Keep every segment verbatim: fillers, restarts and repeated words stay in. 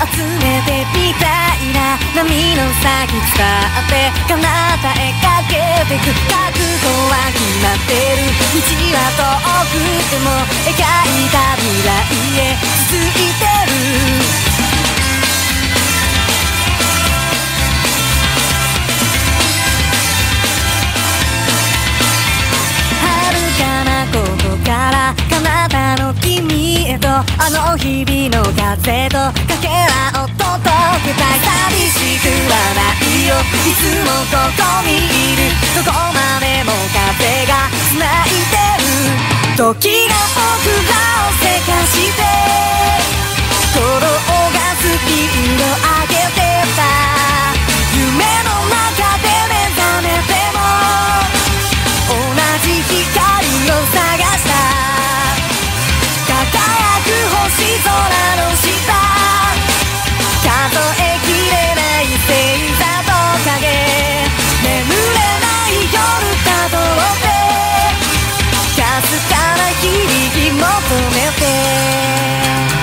集めてみたいな波の先伝って彼方へかけてく覚悟は決まってる道は遠くても描いた未来へ続いてる彼方の君へとあの日々の風とかけらを届けたい寂しくはないよいつもここにいるどこまでも風が繋いでる時が僕らをせかして心がスピード上げてた夢の中で目覚めても同じ光を探した星空の下数えきれない星座と影眠れない夜たどってかすかな響き求めて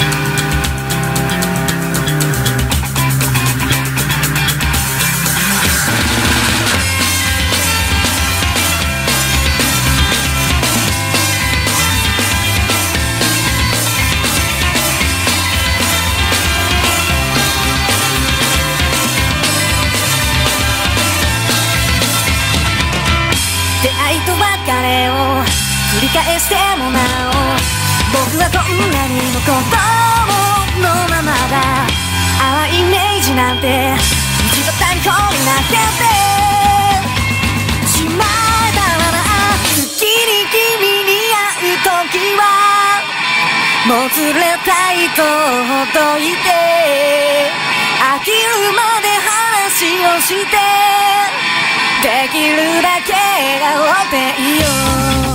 出会いと別れを繰り返してもなお僕はこんなにも子供のままだ淡いイメージなんて一度たにこになっててしまえたらな好きに君に会う時はもつれた糸をほどいて飽きるまで話をしてできるだけ笑っていいよ